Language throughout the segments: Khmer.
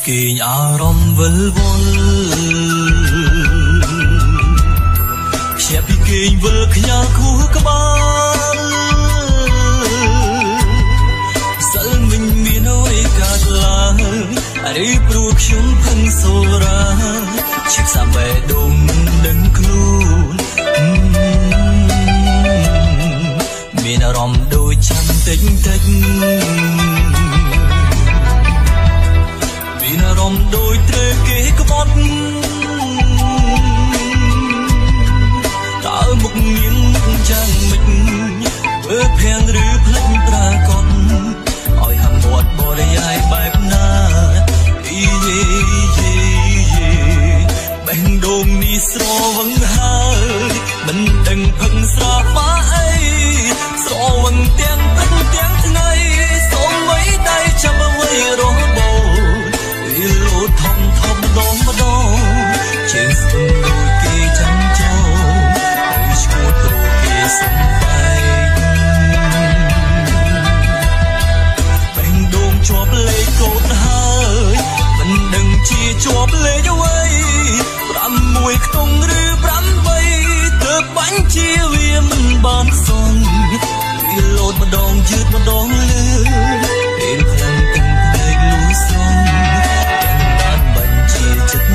គេងអារម្មណ៍វិលវល់ខ្ជាប់ពីគេងវិលខ្ញាល់ខួរក្បាលសិលមិញមានអ្វីកើតឡើងឬព្រោះខ្ញុំផឹងសូរ៉ាឈឹកសាំបែដងនឹងខ្លួនមានអារម្មណ៍ដូចចាំតិចតិចមានអារម្មណ៍ដូចត្រូវគេក្បត់តើមុខនាងយ៉ាងម៉េចធ្វើភាំងឬផ្លេចប្រាកដឲ្យហាំមាត់បរិយាយបែបណាអីយេយេបេះដូងនេះស្រវឹងហើយមិនដឹងផឹងស្រាម៉ាអីស្រវឹងទាំងព្រឹកទាំងថ្ងៃសូម្បីតែចាំអ្វីរបូរវាលោតធំធំម្ដងម្ដងជើងស្ទឹងដូចគេចាំចូលហើយឈួតព្រោះគេសំបែកបេះដូងជាប់លេខកូនហើយមិនដឹងជាជាប់លេខអ្វី6ខ្ទង់ឬ8ទើបបាញ់ជាវាមិនបានសងវាលោតម្ដងយឺតម្ដងលឿនពេលខ្លាំងទាំងភ្នែកលួស្រង់ទាំងបានបាញ់ជាចិត្ត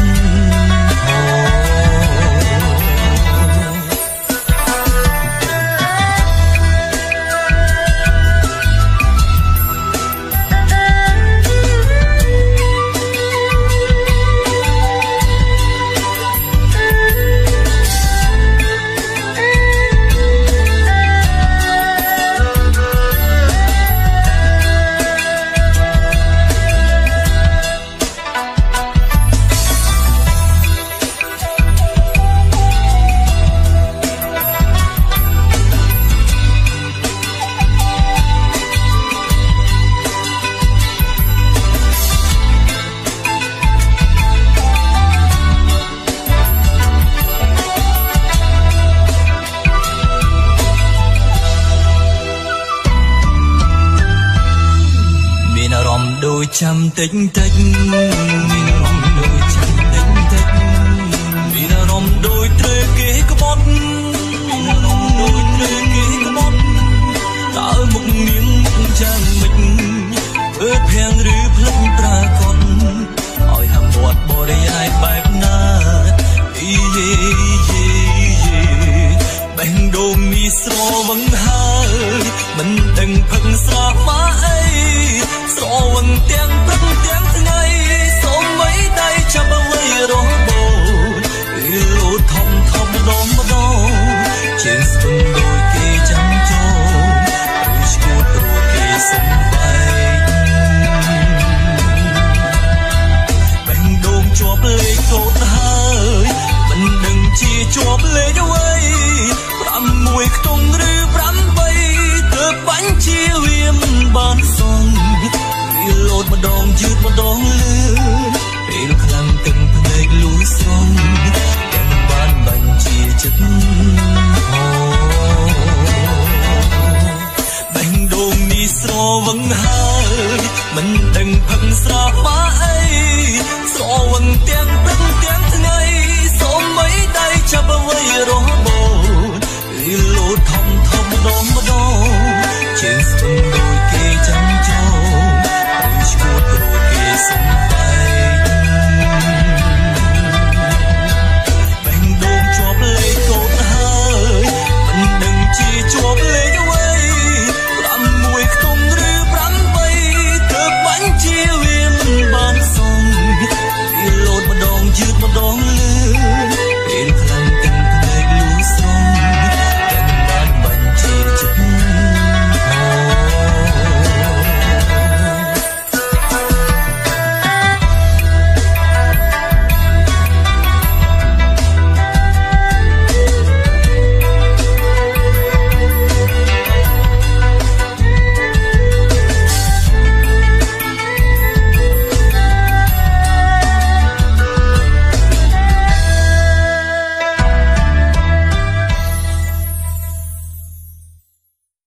ចាំតិចតិចមានអារម្មណ៍ដូចចាំតិចតិចមានអារម្មណ៍ដូចត្រូវគេក្បត់មានអារម្មណ៍ដូចត្រូវគេក្បត់តើមុខនាងយ៉ាងម៉េចធ្វើភាំងឬផ្លេចប្រាកដឲ្យហាំមាត់បរិយាយបែបណាអីយេយេយេបេះដូងនេះស្រវឹងហើយមិនដឹងផឹងស្រាម៉ាអីស្រវឹងទាំងព្រឹកទាំងថ្ងៃសូម្បីតែចាំអ្វីរបូរវាលោតធំធំម្ដងម្ដងជើងស្ទឹងដូចគេចាំចូលហើយឈួតព្រោះគេសំបែកបេះដូងជាប់លេខកូនហើយមិនដឹងជាជាប់លេខអ្វី6ខ្ទង់ឬ8ទើបបាញ់ជាវាមិនបានសងវាលោតម្ដងយឺតម្ដងលឿនពេលខ្លាំងទាំងភ្នែកលួស្រង់ទាំងបានបាញ់ជាចិត្តបេះដូងនេះស្រវឹងហើយមិនដឹងផឹងស្រាម៉ា